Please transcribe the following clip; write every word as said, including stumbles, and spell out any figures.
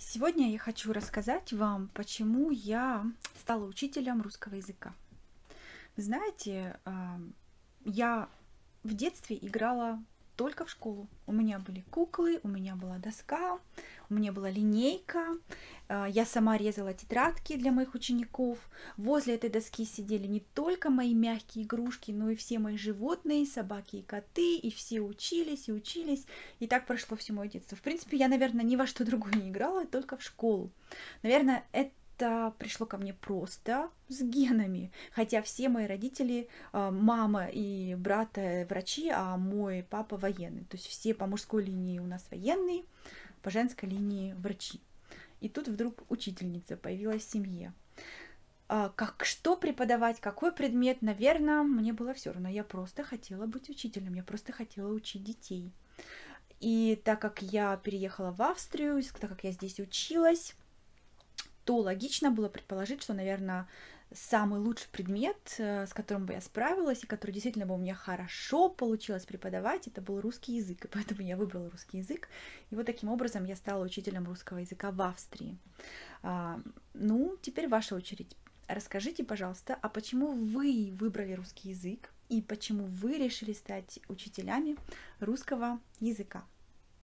Сегодня я хочу рассказать вам, почему я стала учителем русского языка. Вы знаете, а, я в детстве играла только в школу. У меня были куклы, у меня была доска, у меня была линейка. а, Я сама резала тетрадки для моих учеников. Возле этой доски сидели не только мои мягкие игрушки, но и все мои животные, собаки и коты, и все учились и учились. И так прошло все мое детство. В принципе, я, наверное, ни во что другое не играла, только в школу. Наверное, это это пришло ко мне просто с генами, хотя все мои родители, а, мама и брат э, врачи, а мой папа военный. То есть все по мужской линии у нас военные, по женской линии врачи. И тут вдруг учительница появилась в семье. А, Как что преподавать, какой предмет, наверное, мне было все равно. Я просто хотела быть учителем, я просто хотела учить детей. И так как я переехала в Австрию, так как я здесь училась, то логично было предположить, что, наверное, самый лучший предмет, э, с которым бы я справилась, и который действительно бы у меня хорошо получилось преподавать, это был русский язык. И поэтому я выбрала русский язык. И вот таким образом я стала учителем русского языка в Австрии. А, ну, теперь ваша очередь. Расскажите, пожалуйста, а почему вы выбрали русский язык и почему вы решили стать учителями русского языка?